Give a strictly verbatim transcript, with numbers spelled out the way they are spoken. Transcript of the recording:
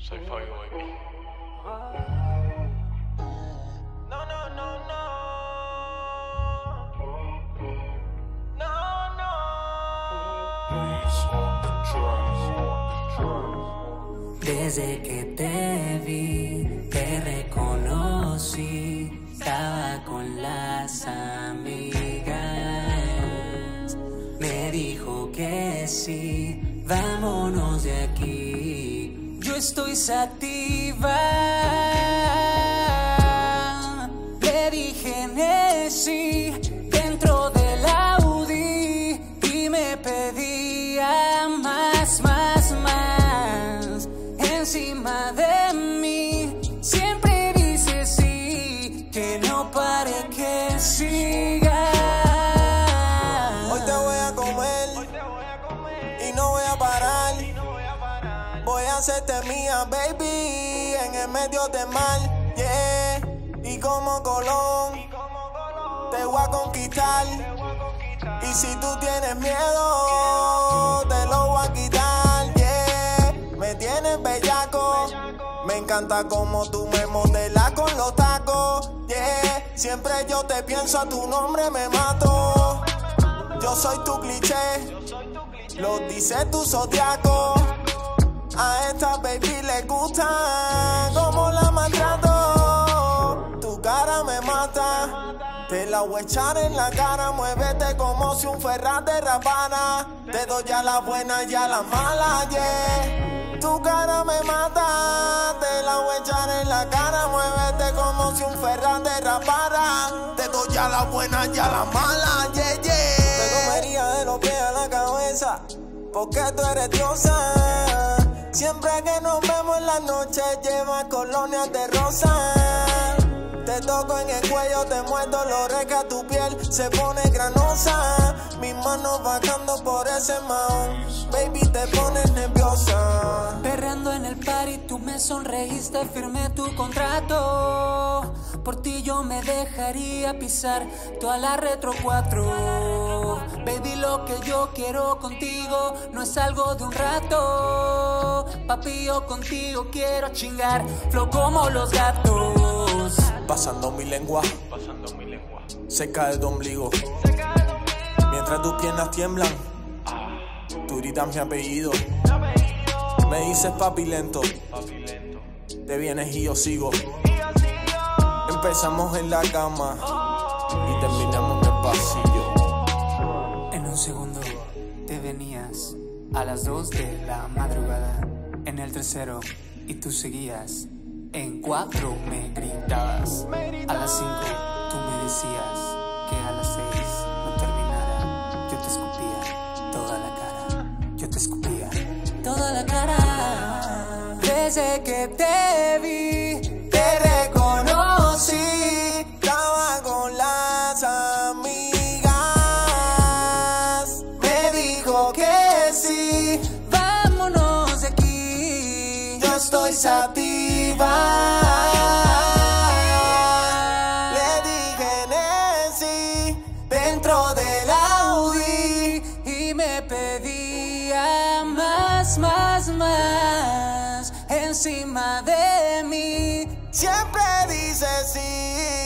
Soy Fabio, baby. No, no, no, no. No, no. Desde que te vi, te reconocí. Estaba con las amigas. Me dijo que sí, vámonos de aquí. Yo estoy sativa. Le dije Nessie dentro del Audi y me pedía más, más, más. Encima de mí siempre dice sí, que no pare, que siga. Hoy te voy a comer y no voy a parar. Voy a hacerte mía, baby, en el medio del mar, yeah. Y como Colón, te voy a conquistar. Y si tú tienes miedo, te lo voy a quitar, yeah. Me tienes bellaco, me encanta como tú me modelas con los tacos, yeah. Siempre yo te pienso, a tu nombre me mato. Yo soy tu cliché, lo dice tu zodiaco. A esta baby le gusta como la maltrato. Tu cara me mata, te la voy a echar en la cara. Muévete como si un Ferrari derrapara. Te doy a la buena y a la mala, yeah. Tu cara me mata, te la voy a echar en la cara. Muévete como si un Ferrari derrapara. Te doy a la buena y a la mala, yeah, yeah. Te comería de los pies a la cabeza, porque tú eres diosa. Siempre que nos vemos en la noche lleva colonias de rosa. Te toco en el cuello, te muerdo dolores que tu piel se pone granosa. Mis manos bajando por ese mahón, baby, te pones nerviosa. Perreando en el party, tú me sonreíste, firmé tu contrato. Por ti yo me dejaría pisar toda la retro cuatro. Baby, lo que yo quiero contigo no es algo de un rato. Papi, yo contigo quiero chingar, flow como los gatos. Pasando mi lengua, Pasando mi lengua. cerca de tu ombligo. Mientras tus piernas tiemblan, tú gritas mi apellido. Me dices papi lento, Papi lento. te vienes y yo sigo. Empezamos en la cama y terminamos en el pasillo. En un segundo te venías a las dos de la madrugada en el tercero y tú seguías. En cuatro me gritabas, a las cinco tú me decías que a las seis no terminara. Yo te escupía toda la cara, yo te escupía toda la cara. Desde que te vi, Te reconocí, estaba con las amigas. Me dijo que sí, vámonos de aquí. yo estoy sativa. Le dije Nessie dentro del Audi Y me pedía más, más, más encima de mí. siempre dice sí.